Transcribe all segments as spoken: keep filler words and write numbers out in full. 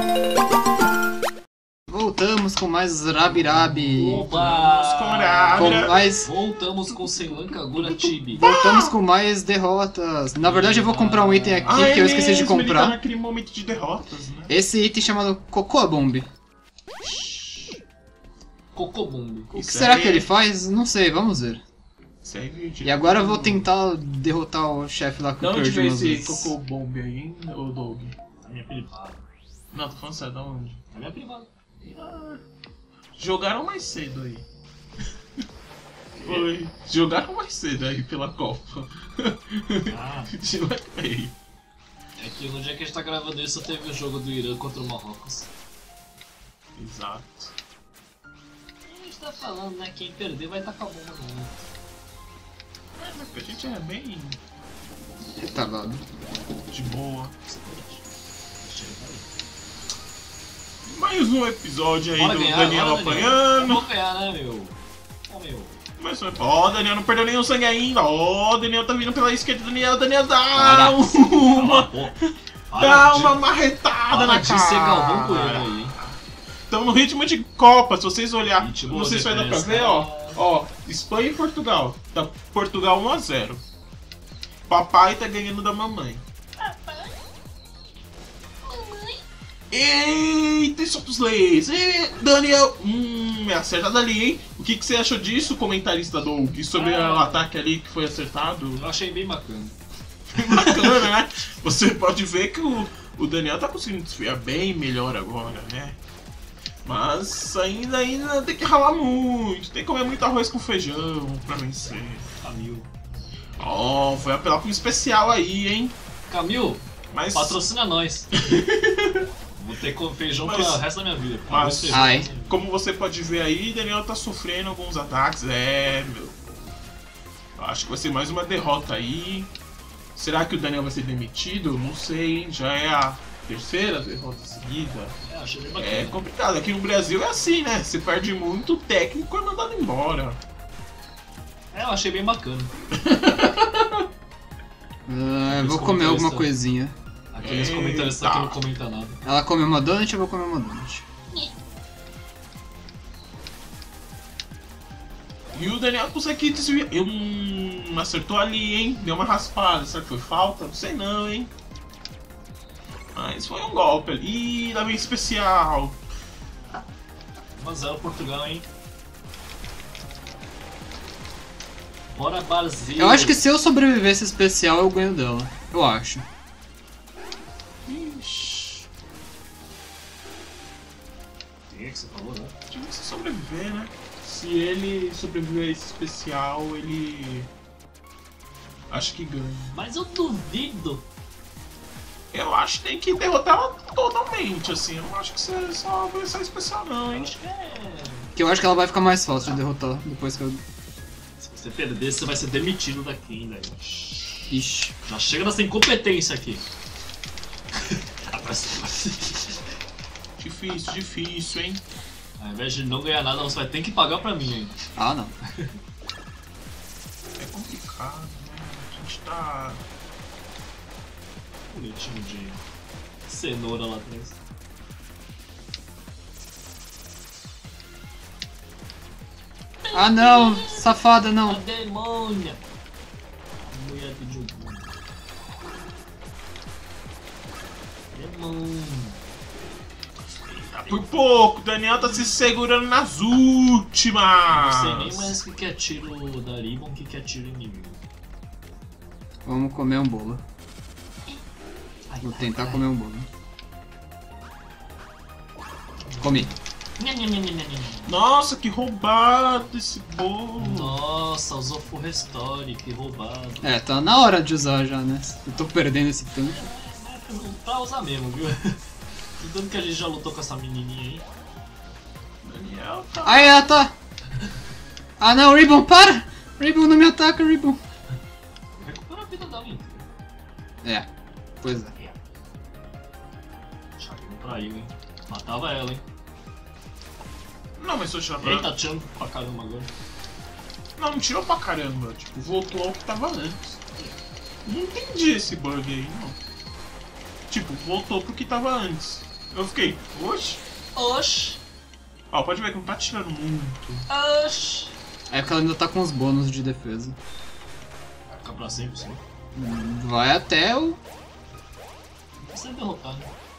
Voltamos com mais Rabi-Rabi. Oba! Com mais... Voltamos com Senlan Kagura Chibi. Voltamos com mais derrotas. Na verdade eu vou comprar um item aqui ah, que é eu esqueci mesmo, de comprar. Ele tá naquele momento de derrotas, né? Esse item chamado Cocoa Bomb. Cocobomb. O que será que ele faz? Não sei, vamos ver. E agora eu vou tentar derrotar o chefe lá que eu perdi. De onde perdi veio umas esse vezes. Cocô Bomb aí, hein, ô Doug? A minha privada. Não, tô falando sério, da onde? A minha privada. Ah, jogaram mais cedo aí. Foi. Jogaram mais cedo aí pela Copa. Ah. Diletei. É que no dia que a gente tá gravando isso teve o jogo do Irã contra o Marrocos. Exato. A gente tá falando, né? Quem perder vai tacar a bomba no mundo. É, mas a gente é bem Retardado. de boa. Mais um episódio aí Bora do ganhar, Daniel bora, apanhando. Vamos ganhar, né, meu? Ó, meu. Mas ó, o Daniel não perdeu nenhum sangue ainda. Ó, o Daniel tá vindo pela esquerda. Daniel, Daniel dá Para. uma, Para dá de- uma marretada para na de ser Galvão cara. Bueno aí, hein? Estamos no ritmo de Copa. Se vocês olharem, Ritmo não sei se vai de dar pra festa. ver, ó. Ó, Espanha e Portugal. Tá Portugal um a zero. Papai tá ganhando da mamãe. Eita, e solta os leis! E, Daniel! Hum, é acertado ali, hein? O que, que você achou disso, comentarista Doug? Sobre Ah. o ataque ali que foi acertado? Eu achei bem bacana. Bacana, né? Você pode ver que o, o Daniel tá conseguindo desfiar bem melhor agora, né? Mas ainda, ainda tem que ralar muito. Tem que comer muito arroz com feijão pra vencer. Camil. Ó, foi apelar pra um especial aí, hein? Camil, Mas... patrocina nós. Vou ter com feijão Mas- para o resto da minha vida. mas- Arroz, feijão. Ai. Como você pode ver aí, Daniel tá sofrendo alguns ataques. É, meu. Eu acho que vai ser mais uma derrota aí. Será que o Daniel vai ser demitido? Não sei, hein? Já é a terceira derrota seguida. É, achei bem bacana. É complicado. Aqui no Brasil é assim, né? Você perde muito, o técnico é mandado embora. É, eu achei bem bacana. Ah, eu vou Os comer alguma comentaristas. coisinha. Aqueles Eita. comentaristas que não comentam nada. Ela come uma donut, eu vou comer uma donut. E o Daniel consegue desviar. Eu não acertou ali, hein? Deu uma raspada. Será que foi falta? Não sei não, hein? Mas foi um golpe ali. Ih, lá vem especial. um a zero Portugal, hein? Bora, Brasil! Eu acho que se eu sobreviver esse especial, eu ganho dela. Eu acho. Ixi. Quem é que você falou, né? Tinha que se sobreviver, né? Se ele sobreviver a esse especial, ele. Acho que ganha. Mas eu duvido. Eu acho que tem que derrotar ela totalmente, assim. Eu não acho que você só vai ser especial, não, Eu hein? acho que é... Que eu acho que ela vai ficar mais fácil de derrotar depois que eu... Se você perder, você vai ser demitido daqui ainda. Ixi. Já chega nessa incompetência aqui. Difícil, difícil, hein? Ao invés de não ganhar nada, você vai ter que pagar pra mim ainda. Ah, não. É complicado, né? A gente tá. Bonitinho de cenoura lá atrás. Ah, não! Safada, A não! demônia! Mulher pediu um. Demônio. Por pouco, o Daniel tá se segurando nas últimas! Não sei nem mais o que é tiro da Ribbon, o que é tiro inimigo. Vamos comer um bolo. Ai, Vou ai, tentar ai. comer um bolo. Comi. Nha, nha, nha, nha, nha, nha. Nossa, que roubado esse bolo! Nossa, usou Full Restore, que roubado. É, tá na hora de usar já, né? Eu tô perdendo esse tanque. Pra usar mesmo, viu? Tanto que a gente já lutou com essa menininha aí. Daniel tá. Ah, ela tá! Ah, não, Ribbon, para! Ribbon, não me ataca, Ribbon. Recupera a vida da Winter. É, pois é. Chaco não traiu, hein? Matava ela, hein? Não, mas seu chapéu. Eita, tirando pra caramba agora. Não, não tirou pra caramba. Tipo, voltou ao que tava antes. Não entendi esse bug aí, não. Tipo, voltou pro que tava antes. Eu fiquei, oxe. Oxi. Ó, pode ver que não tá tirando muito. Oxi. É porque ela ainda tá com os bônus de defesa. Vai ficar pra sempre, sim. Vai até o... Vai ser derrotado.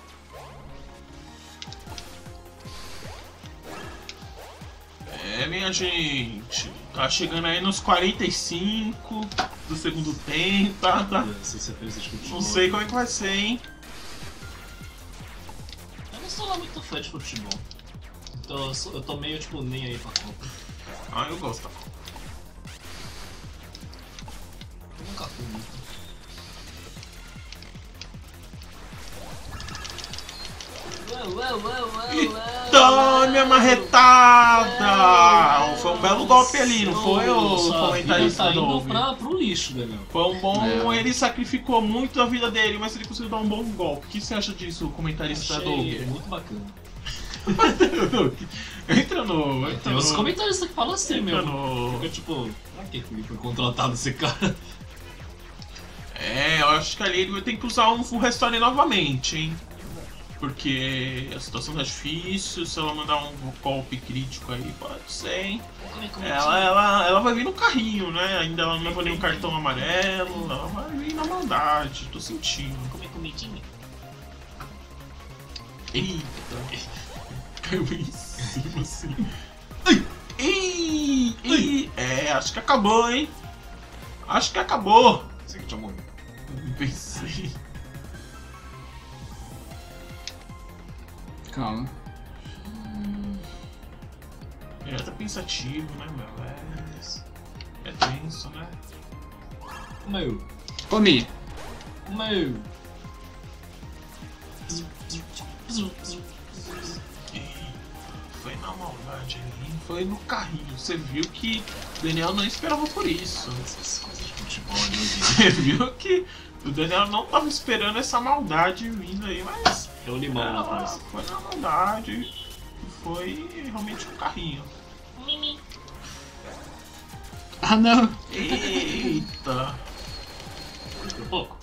É, minha gente. Tá chegando aí nos quarenta e cinco do segundo tempo, tá? tá. Não sei se é feliz de futebol. Não sei como é que vai ser, hein? Eu não sou lá muito fã de futebol. Então eu, sou, eu tô meio tipo nem aí pra Copa. Ah, eu gosto. Eu nunca fui muito. Uau, uau, uau, uau, Tome a marretada! Foi um belo golpe ali, não foi o Sua comentarista vida tá indo Dolby? pra, pro lixo, Daniel. Foi um bom. É. Ele sacrificou muito a vida dele, mas ele conseguiu dar um bom golpe. O que você acha disso, comentarista Achei Dolby? muito bacana. Entra no. Entra Tem uns no. comentaristas que falam assim Entra mesmo. no. Fica tipo, pra que que foi contratado esse cara? É, eu acho que ali ele vai ter que usar um full restore novamente, hein? Porque a situação tá difícil, se ela mandar um golpe crítico aí, pode ser, hein? Ela, ela, ela vai vir no carrinho, né? Ainda ela não levou nenhum cartão amarelo, ela vai vir na maldade, tô sentindo. Comer comidinha. Eita! Caiu em cima assim. Ai! Ei! Ei! É, acho que acabou, hein? Acho que acabou! Você que tinha morrido. Pensei. Calma. Ele tá pensativo, né, meu? É, é tenso, né? Meu, Comi. meu. Foi na maldade ali, foi no carrinho. Você viu que o Daniel não esperava por isso. Essas coisas de futebol, né? Você viu que o Daniel não tava esperando essa maldade vindo aí, mas É o limão lá ela atrás. foi na maldade. Foi realmente no carrinho. Ah, não. Eita! Por pouco.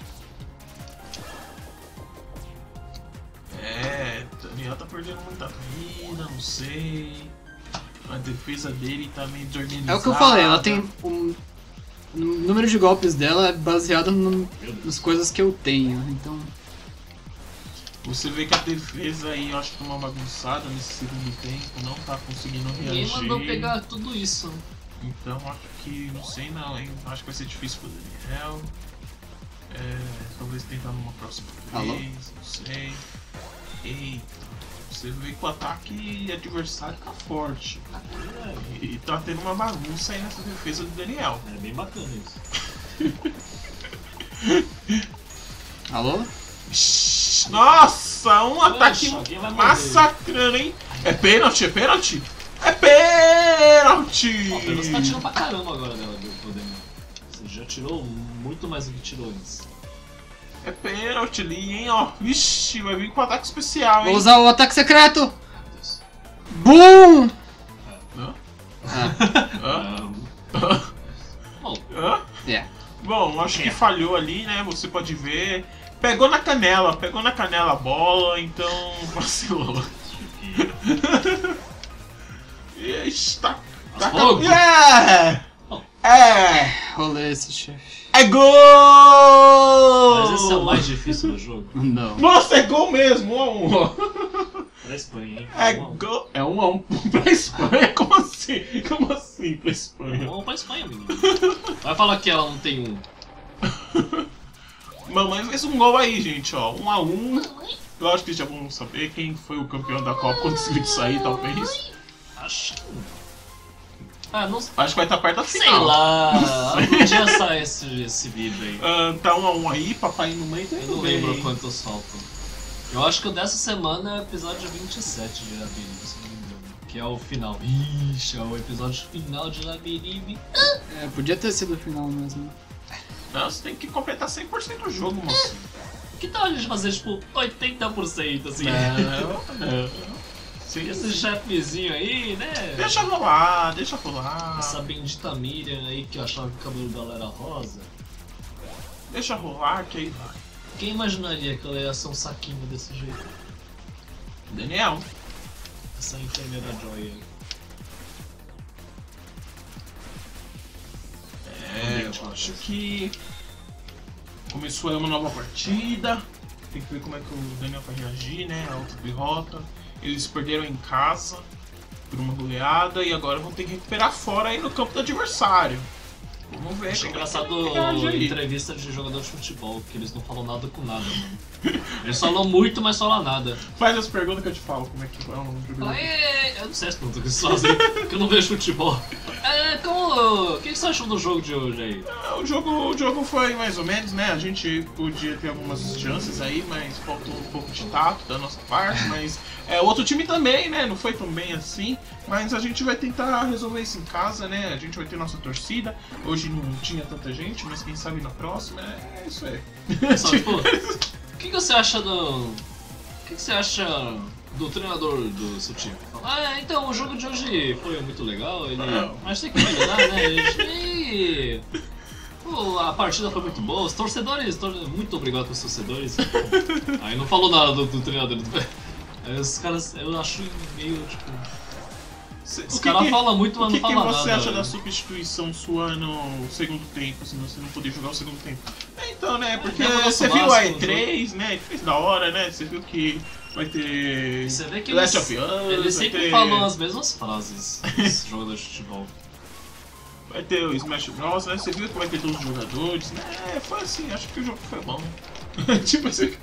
É, o Daniel tá perdendo muita vida, não sei. A defesa dele tá meio desorganizada. É o que eu falei, ela tem um... O número de golpes dela é baseado no- nas coisas que eu tenho, então... Você vê que a defesa aí, eu acho que tá uma bagunçada nesse segundo tempo, não tá conseguindo Ninguém reagir. mandou pegar tudo isso. Então acho que, não sei não, hein? Acho que vai ser difícil pro Daniel. É, talvez tentar numa próxima Alô? vez, não sei. Eita, você vê que o ataque adversário tá forte. E tá tendo uma bagunça aí nessa defesa do Daniel. É bem bacana isso. Alô? Nossa, um ataque alguém vai morrer. massacrando, hein? É pênalti, é pênalti? É pênalti! Ó, pelo menos tá tirando pra caramba agora dela, do Daniel. Você já tirou muito mais do que tirou antes. É pênalti ali, hein, ó. Vixe, vai vir com ataque especial, Vou hein? usar o ataque secreto! Meu Deus. BUM! Hã? Ah, Hã? Ah, bom, Hã? é. Bom, acho que falhou ali, né? Você pode ver. Pegou na canela, pegou na canela a bola, então vacilou. Ixi, tá. tá fogo. É! Bom. É! Rolê esse chefe. É gol! mas esse é o mais difícil do jogo. Não. Nossa, é gol mesmo! Um a um, ó. Pra Espanha, hein? É Um a um. gol. É um a um pra Espanha? Como assim? Como assim pra Espanha? Um a um pra Espanha, menino. Vai falar que ela não tem um. Mamãe fez um gol aí, gente, ó. Um a um. Eu acho que já vamos saber quem foi o campeão da Copa quando esse vídeo sair, talvez. Acho que não. Ah, não Acho que vai estar perto da sei final. lá. Não sei. Algum dia sai esse, esse vídeo aí. Ah, tá um a um aí, papai no meio. Eu não lembro quantos faltam. Eu acho que o dessa semana é o episódio vinte e sete de Labiribe, se não me engano. Que é o final. Ixi, é o episódio final de Labiribe. É, podia ter sido o final mesmo. Não, você tem que completar cem por cento do jogo, moço. Que tal a gente fazer tipo oitenta por cento assim? Não, não. Sim, Esse chefezinho aí, né? Deixa rolar, deixa rolar. Essa bendita Miriam aí que eu achava que o cabelo dela era rosa. Deixa rolar que aí vai. Quem imaginaria que ela ia ser um saquinho desse jeito? Daniel. Essa enfermeira Joy. É, eu acho que começou aí uma nova partida. Tem que ver como é que o Daniel vai reagir, né? A outra derrota. Eles perderam em casa por uma goleada e agora vão ter que recuperar fora aí no campo do adversário. Vamos ver. Acho como engraçado é que ele reage aí. entrevista de jogador de futebol, que eles não falam nada com nada, mano. Eles falam muito, mas falam nada. Faz as perguntas que eu te falo, como é que é um jogador. Fala, "É, eu não sei as perguntas que eles fazem, porque eu não vejo futebol. É, como. O que você achou do jogo de hoje aí? Ah, O jogo, o jogo foi mais ou menos, né? A gente podia ter algumas chances aí, mas faltou um pouco de tato da nossa parte. Mas é, o outro time também, né? Não foi tão bem assim. Mas a gente vai tentar resolver isso em casa, né? A gente vai ter nossa torcida. Hoje não tinha tanta gente, mas quem sabe na próxima. É, é isso aí. Só, tipo, o que, que você acha do. O que, que você acha do treinador do seu time? Fala, ah, então o jogo de hoje foi muito legal, ele. Não. Mas tem que melhorar, né? E. Pô, a partida foi muito boa, os torcedores. Tor... Muito obrigado pros torcedores. Aí não falou nada do, do treinador. Aí os caras, eu acho meio tipo. Cê- Os o que caras que- falam muito, mas O que, não que falam você nada. acha da velho. substituição sua no segundo tempo, se você não poder jogar o segundo tempo? É, então, né? Porque lembra do você nosso viu a Vasco E três, né? Ele fez da hora, né? Você viu que vai ter Você vê que Last eles, of Us, eles vai sempre ter, falam as mesmas frases, os jogadores de futebol. vai ter o Smash Bros, né? Você viu que vai ter doze jogadores, né? É, foi assim, acho que o jogo foi bom. Tipo assim,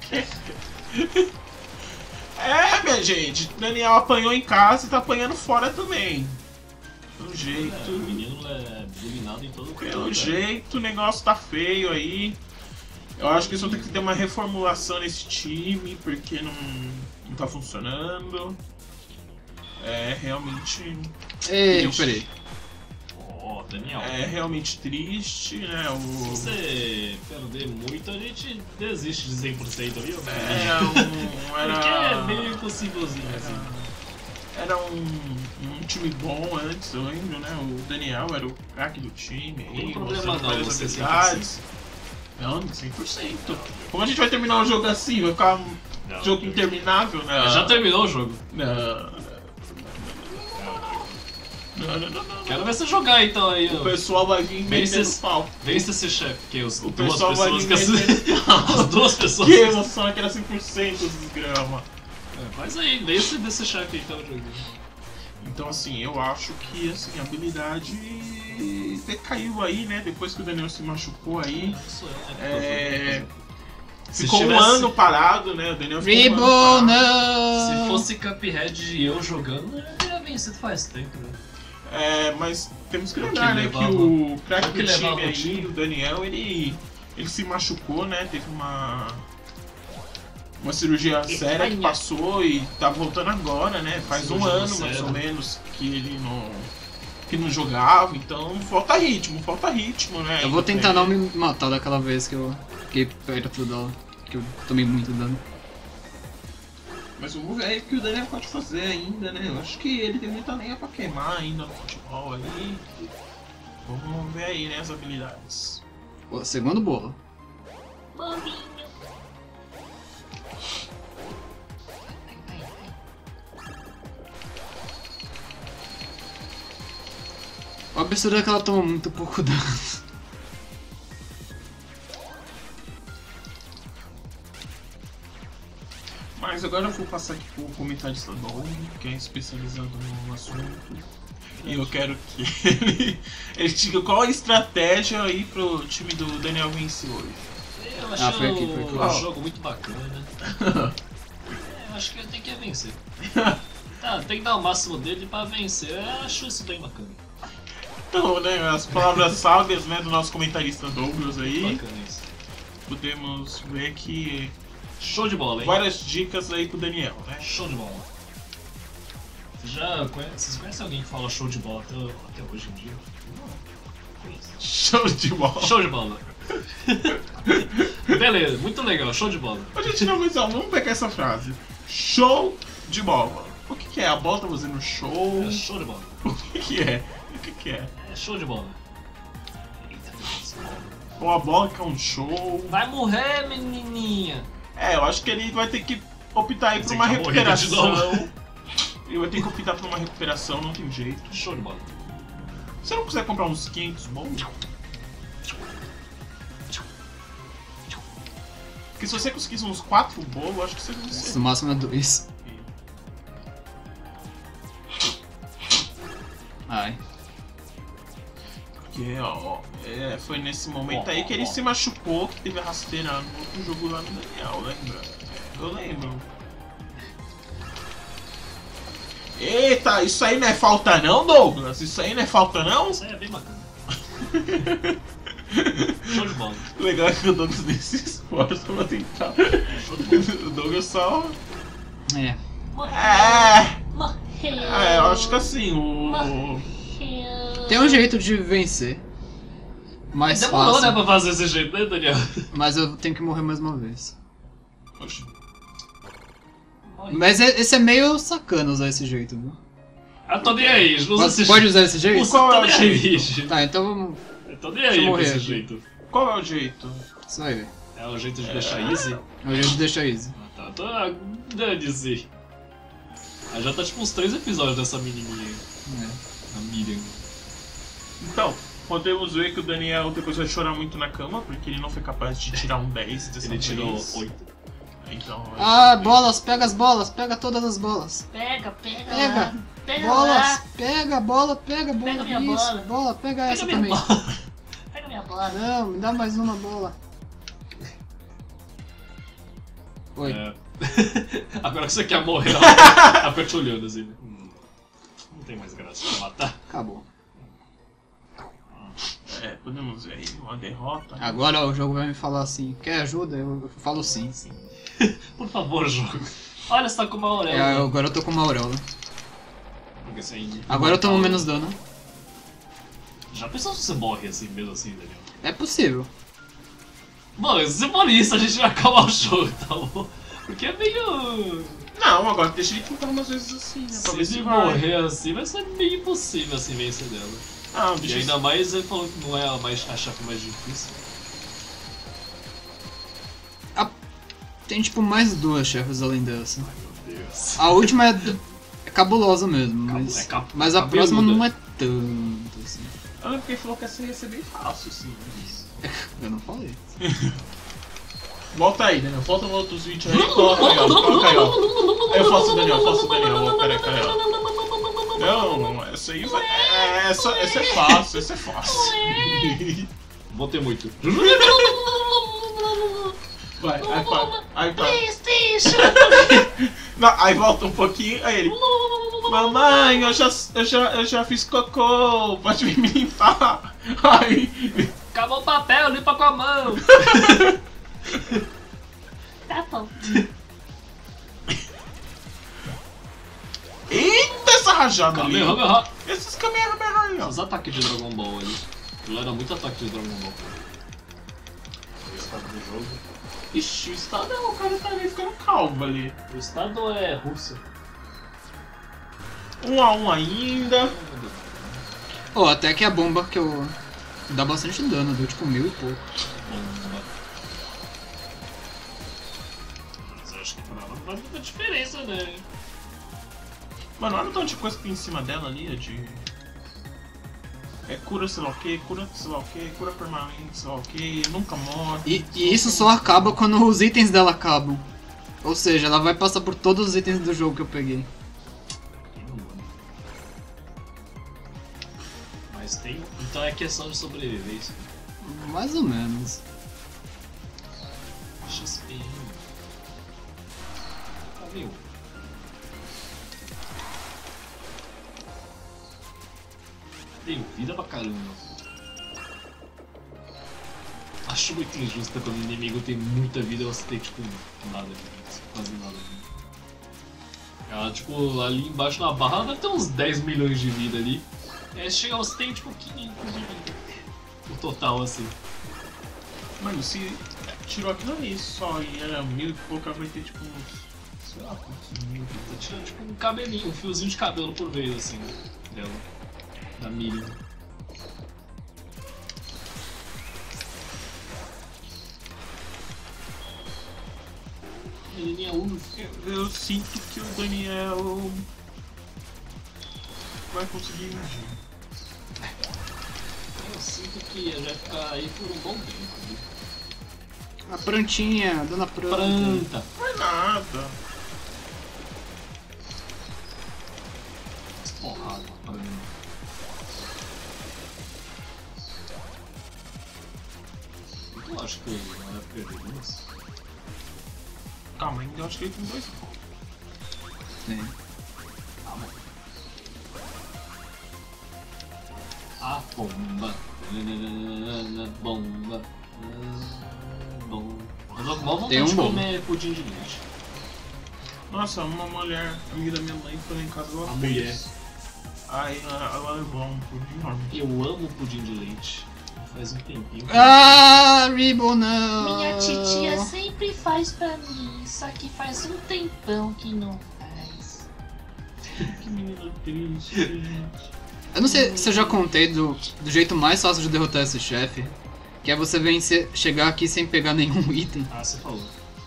é, minha gente, Daniel apanhou em casa e tá apanhando fora também. Pelo É, o jeito, menino é dominado em todo pelo canto. jeito o negócio tá feio aí. Eu acho que eles vão ter que ter uma reformulação nesse time, porque não, não tá funcionando. É realmente. Ei, eu Triste. perei. Ó, Daniel. É realmente triste, né? Se O. você perder muito, a gente desiste de cem por cento, viu? É um. Era. Porque é meio impossívelzinho assim. Era um, um time bom antes, eu lembro, né? O Daniel era o craque do time. Não tem aí, problema mostrando não, várias você habilidades. Não, cem por cento. Como a gente vai terminar o jogo assim? Vai ficar um Não, jogo interminável, né? Já terminou o jogo. Não. Não, não, não, não. Quero ver você jogar então aí. O ó. pessoal vai vir Vence metendo esse- pau. Vence esse chefe, que os O duas pessoal vai pessoas vir que metendo pau. as duas pessoas. Que emoção, é que era cem por cento dos grama. É, Faz aí, vence desse chefe então, jogo. Então, assim, eu acho que assim, a habilidade decaiu aí, né? Depois que o Daniel se machucou aí. Isso é, É... Se Ficou tivesse- um ano parado, né? O Daniel ficou Ribo, um ano não! Se fosse Cuphead e eu jogando, eu teria vencido faz tempo, né? É, mas temos que O que lembrar, né, que levava- o o craque que do time levava o aí, time. o Daniel, ele, ele se machucou, né, teve uma uma cirurgia séria que passou e tá voltando agora, né, faz um Cirurgia ano mais séria. ou menos que ele não que não jogava, então falta ritmo, falta ritmo, né. Eu vou Então, tentar é- não me matar daquela vez que eu fiquei perto dela, que eu tomei muito dano. Mas vamos ver o que o Daniel pode fazer ainda, né? Eu acho que ele tem muita lenha pra queimar ainda no futebol aí. Vamos ver aí, né, as habilidades. Pô, segundo bolo. O absurdo é que ela toma muito pouco dano. Mas agora eu vou passar aqui pro comentarista Dom, que é especializado no assunto. E eu quero que ele, ele diga qual a estratégia aí pro time do Daniel vencer hoje. Eu achei Ah, foi aqui, foi aqui. o Ó. jogo muito bacana. É, eu acho que ele tem que vencer. Tá, tem que dar o máximo dele pra vencer. Eu acho isso bem bacana. Então, né, as palavras sábias, né, do nosso comentarista Douglas aí. Bacana isso. Podemos ver que Show de bola, hein? várias dicas aí pro Daniel, né? Show de bola. Você já conhece, vocês conhecem alguém que fala show de bola até, até hoje em dia? Não. Conheço. Show de bola. Show de bola. Beleza, muito legal, show de bola. Ô, gente, não, mas ó, vamos pegar essa frase. Show de bola. O que, que é? A bola tá fazendo show? É show de bola. O que, que é? O que, que é? É show de bola. Eita, Deus. Ou a bola que é um show? Vai morrer, menininha. É, eu acho que ele vai ter que optar aí por Tem uma que dar morrida de recuperação. Eu vou ter que optar por uma recuperação, não tem jeito. Show de bola. Se eu não quiser comprar uns quinhentos bons. Porque se você conseguisse uns quatro bolos, eu acho que você não sei. No máximo é dois. Ai. Porque, ó, é, foi nesse momento aí que ele se machucou, que teve a rasteira no outro jogo lá no Daniel, lembra? É, eu lembro. Eita, isso aí não é falta não, Douglas? Isso aí não é falta não? Isso aí é bem bacana. Show de bola. O legal é que o Douglas nem se esforça pra tentar. Show de bola. O Douglas só... É. É... Morreu. É, eu acho que assim, o... Morreu. Tem um jeito de vencer. Mais Demorou, fácil. né, pra fazer esse jeito, né, Daniel? Mas eu tenho que morrer mais uma vez. Oxe. Mas é- esse é meio sacana usar esse jeito, viu? Ah, tô nem aí, usa Pode, esse pode jeito. usar esse jeito? Usa, Qual tô é o nem aí, jeito? gente. Tá, então vamos. Eu tô nem Deixa aí eu com morrer esse aqui. jeito. Qual é o jeito? Isso aí. É o jeito de deixar easy? É o jeito de deixar easy. Ah, tá. Tô... ah, dane-se. Ah, já tá tipo uns três episódios dessa menininha. É. A Miriam. Então, podemos ver que o Daniel depois vai chorar muito na cama, porque ele não foi capaz de tirar um dez dessa Ele tirou vez. oito. Então, Ah, bolas, pega as bolas, pega todas as bolas. Pega, pega, Pega. lá. Pega Bolas, lá. pega a bola, pega a bola. Pega minha Isso, bola. bola, pega essa minha também. bola. Pega minha bola. Não, me dá mais uma bola. Oi. É. Agora que você quer morrer, ela ela fica te olhando assim. né? Hum, Não tem mais graça pra matar. Acabou. é, podemos ver aí uma derrota. Agora o jogo vai me falar assim, quer ajuda? Eu, eu falo sim. sim. Por favor, jogo. Olha, você tá com uma É, auréola. agora eu tô com uma auréola. Porque assim, Agora eu tomo menos dano. Já pensou se você morre assim, mesmo assim, Daniel? É possível. Mano, se for isso, a gente vai acabar o jogo, tá bom? Porque é meio... Não, agora deixa ele tentar umas vezes assim, né? Pra Se ver se ele vai. morrer assim, vai ser meio impossível assim vencer dela. Ah, E deixa ainda mais ele falou que não é a, mais, a chave mais difícil. A- Tem tipo mais duas chefes além dessa. Meu Deus. A última é, d- é cabulosa mesmo, Cabu- mas, é cap- mas a cabeluda. próxima não é tanto assim. Eu lembro que ele falou que essa ia ser bem fácil, assim. Mas... Eu não falei. Volta aí, Daniel. Volta no outros vídeos aí. Coloca aí, ó. Coloca aí, ó. Aí eu faço o Daniel, eu faço o Daniel. Ó, peraí, peraí, ó. Não, essa aí vai. É, essa, essa é fácil, essa é fácil. Vou ter muito. Vai, aí para. Aí para. PlayStation. Não, aí volta um pouquinho, aí ele. Mamãe, eu já, eu já, eu já fiz cocô, pode vir me limpar. Aí. Acabou o papel, limpa com a mão. Tá bom. Eita, essa rajada ali. Kamehameha. Esses Kamehameha aí, ó. Os ataques de Dragon Ball ali. Aquilo era muito ataque de Dragon Ball. O estado do jogo. Ixi, o estado é o cara tá ali ficando calmo ali. O estado é Rússia. Um a um ainda. Oh, até que a bomba que eu. Dá bastante dano, deu tipo mil e pouco. Bomba. Mas eu acho que pra ela não faz muita diferença, né? Mano, olha o tanto de coisa que tem em cima dela ali, é de. É cura sei lá o que, cura sei lá o que, cura permanente sei lá o que, nunca morre. E, e isso só acaba quando os itens dela acabam. Ou seja, ela vai passar por todos os itens do jogo que eu peguei. Mas tem. Então é questão de sobrevivência. Mais ou menos. X P. Tá viu? Tenho vida pra caramba. Acho muito injusto quando o inimigo tem muita vida e você tem tipo nada de vida, quase nada de vida. Ela, tipo, ali embaixo na barra ela deve ter uns dez milhões de vida ali. E aí chega, você tem tipo quinhentos de vida. O total assim. Mano, se tirou aquilo ali só e era mil e pouco, ela vai ter tipo uns. Sei lá quantos mil. Tá tirando tipo um cabelinho, um fiozinho de cabelo por vez assim dela. Da Miriam. Menininha um. Eu, eu sinto que o Daniel vai conseguir invadir. Eu sinto que ele vai ficar aí por um bom tempo. Viu? A plantinha, dona planta. Planta. Não é nada. Porrada, planta. Eu acho que ele não vai perder isso. Calma, ainda eu acho que ele tem dois pontos. Tem. Calma. A bomba. Bomba. Bomba. Mas eu mal vontade Tem um de bom. comer pudim de leite. Nossa, uma mulher, amiga da minha mãe, foi lá em casa ela A fez. mulher. Aí ela, ela levou um pudim enorme. Eu amo pudim de leite. Faz um tempinho. Ah, Ribbon não! Minha titia sempre faz pra mim, só que faz um tempão que não faz. Que menina triste, gente. Eu não sei se eu já contei do, do jeito mais fácil de derrotar esse chefe. Que é você vencer, chegar aqui sem pegar nenhum item. Ah, você falou.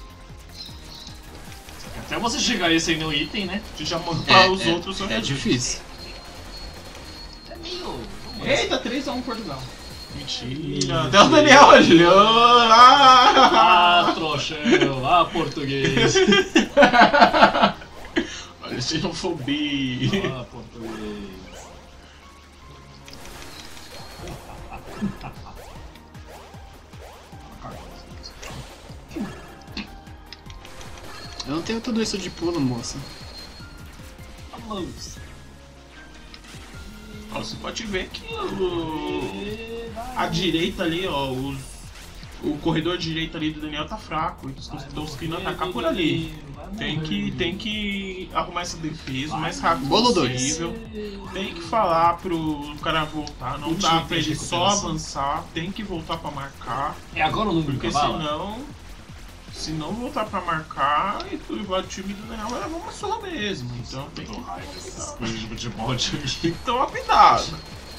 Só que até você chegar aí sem nenhum item, né? Tu já matar É, os é, outros. é difícil. É meio. Eita, três a um Portugal. Mentira. Até o Daniel olhou. Ah, Ah, trouxão. Ah, português. olha, xenofobia. Ah, português. Eu não tenho tudo isso de pulo, moça. Vamos. Ó, você pode ver que o... a direita ali, ó, os... o corredor direito ali do Daniel tá fraco. Eles estão conseguindo atacar por ali. Tem que, tem que arrumar essa defesa o mais rápido Bolo dois. possível. Tem que falar pro cara voltar. Não Último dá item pra de ele só recuperação. avançar. Tem que voltar pra marcar. É agora o número do Porque cavalo? senão, se não voltar pra marcar, o time do Daniel vai levar uma surra mesmo. Então tem que Coisa de futebol, time. tem que tomar cuidado.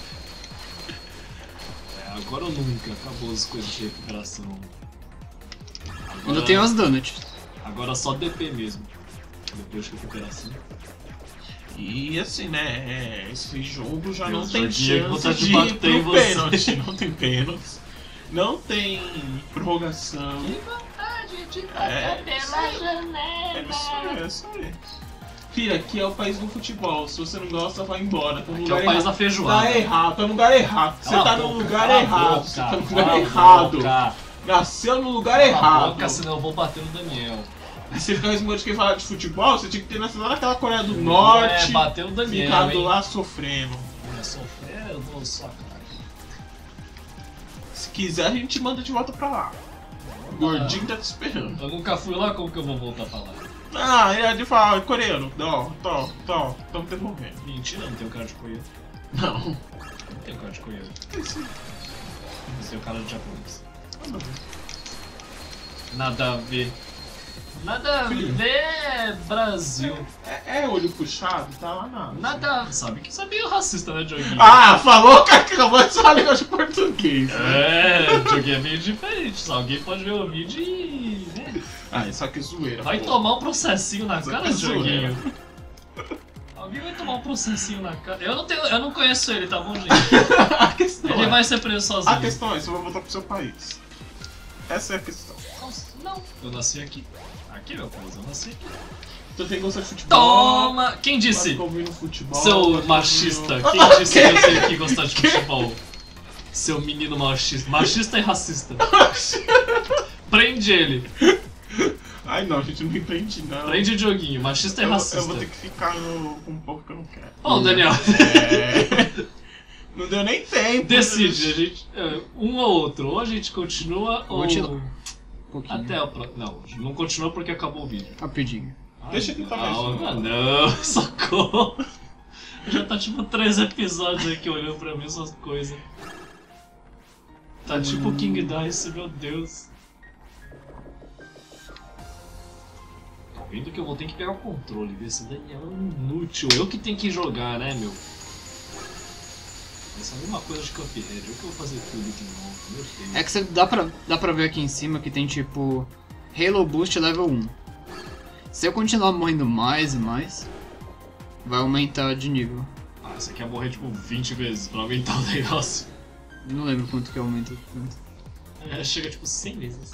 É, agora ou nunca. Acabou as coisas de recuperação. Agora, Ainda tenho as donuts. agora só D P mesmo. Depois de recuperação. E assim, né, é, esse jogo já Deus, não tem Jorginho, chance vontade de de ir bater em pro você. pênalti. Não tem pênalti. Não tem prorrogação. Vontade de É, tacar pela É isso aí, janela. é isso aí. Filha, aqui é o país do futebol. Se você não gosta, vai embora. Tá no Aqui é lugar o país da errado. feijoada. Tá errado, tá no lugar errado. Você Cala a tá no boca, lugar cala a errado. boca, Você tá no cala lugar a errado. boca. Nasceu no lugar Cala a errado. boca, senão eu vou bater no Daniel. Você fica com esse que falar de futebol, você tinha que ter nascido lá naquela Coreia do É, Norte. bater no Daniel, Ficado hein? lá sofrendo. É sofrer, eu vou só cara. Se quiser, a gente manda de volta pra lá. O gordinho tá te esperando. Eu nunca fui lá, como que eu vou voltar pra lá? Ah, ele é de falar, coreano. Ó, tô, tô, tamo devolvendo. Mentira, não tenho cara de coelho. Não. Não tenho cara de coelho. Esse- Eu tenho cara de japonês. nada a ver. Nada a ver. Nada a Filho. ver, Brasil. É, é olho puxado, tá lá nada. Nada. Sabe que isso é meio racista, né, Dioguinho? Ah, falou, cara, que acabou de falar língua de português. É, o Dioguinho é meio diferente. Só alguém pode ver o vídeo e. né? Ah, isso aqui é zoeira. Vai pô. tomar um processinho na Isso cara, aqui é zoeira. Dioguinho. Alguém vai tomar um processinho na cara. Eu não, tenho, eu não conheço ele, tá bom, gente? A questão Ele é, vai ser preso sozinho. a questão é, você vai voltar pro seu país. Essa é a questão. Não, eu nasci aqui. Aqui, meu povo, eu nasci aqui. Tu tem que gostar de futebol. Toma! Quem Vai disse? ficar ouvindo futebol. Seu vai machista, ficar quem ouvindo- disse que eu tenho que gostar de futebol? Seu menino machista. Machista e racista. Prende ele. Ai não, a gente não entende não. Prende o Dioguinho. Machista e eu, racista. eu vou ter que ficar no, com um pouco que eu não quero. Ô, Daniel, É. Não deu nem tempo. decide. A gente, é, um ou outro. Ou a gente continua, ou... Continuar. Um pouquinho. Até o próximo. Não, não continua porque acabou o vídeo. Rapidinho. Deixa ele também. Não, não, socorro. Já tá tipo três episódios aqui olhando pra mim essas coisas. Tá tipo King Dice, meu Deus. Tá vendo que eu vou ter que pegar o controle, ver esse Daniel é um inútil. Eu que tenho que jogar, né, meu? Essa é a mesma coisa de Cuphead, eu que vou fazer tudo de novo, meu Deus. É que você dá pra, dá pra ver aqui em cima que tem tipo Halo Boost level um. Se eu continuar morrendo mais e mais, vai aumentar de nível. Ah, você quer morrer tipo vinte vezes pra aumentar o negócio. Não lembro quanto que aumenta tanto. É, chega tipo cem vezes.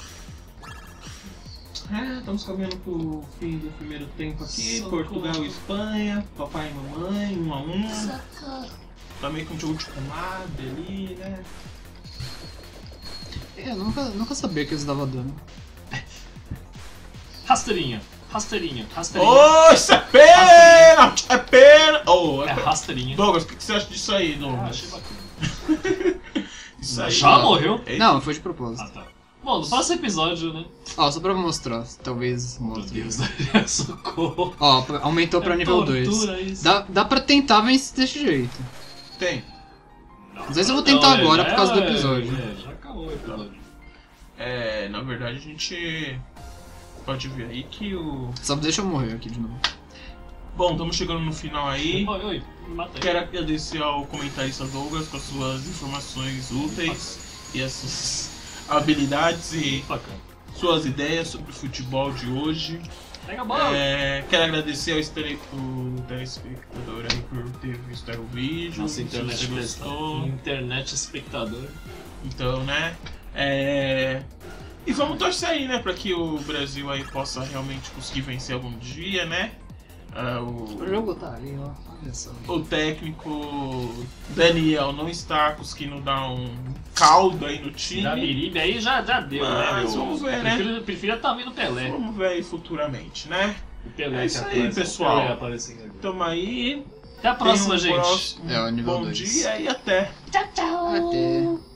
É, estamos caminhando pro fim do primeiro tempo aqui. Socorro. Portugal e Espanha, papai e mamãe, um a um. Socorro. Tá meio que um jogo de comadre ali, né? É, eu nunca, nunca sabia que eles davam dano. Rasteirinha, rasteirinha, rasteirinha. Oh, isso é pênalti! É pênalti! Oh, É é... rasteirinha. Douglas, o que que você acha disso aí, Ah, Douglas? achei bacana. Isso aí, Já ó. morreu? Eita. Não, foi de propósito. Ah, tá. Bom, no próximo episódio, né? Ó, só pra mostrar, talvez Meu mostre. Deus, socorro. Ó, pra- aumentou pra É nível dois. tortura isso. Dá, dá pra tentar vencer desse jeito. Tem. Não sei se eu vou tentar Não, agora é, por causa do é, episódio. É, já acabou o episódio. É, na verdade a gente pode ver aí que o... Só deixa eu morrer aqui de novo. Bom, estamos chegando no final aí. Oi, oi, me mata aí. Quero agradecer ao comentarista Douglas com as suas informações úteis e as suas habilidades e Bacana. suas ideias sobre o futebol de hoje. Pega a bola. É, quero agradecer ao tele, o telespectador aí por ter visto aí o vídeo. Nossa, se internet você gostou. Internet espectador. Então, né? É... E vamos torcer aí, né? Pra que o Brasil aí possa realmente conseguir vencer algum dia, né? Ah, o... O jogo tá ali, ó. Olha só. o técnico Daniel não está conseguindo dar um caldo aí no time. Da Biribe aí já, já deu, né, Mas meu? vamos ver, né? Prefiro, prefiro estar vendo o Pelé. Vamos ver aí futuramente, né? O Pelé É isso que aí, aparece, pessoal. O Pelé aparecendo agora. Tamo aí. Até a próxima, Tenham um gente. próximo É, o nível bom dois. dia e até. Tchau, tchau. Até.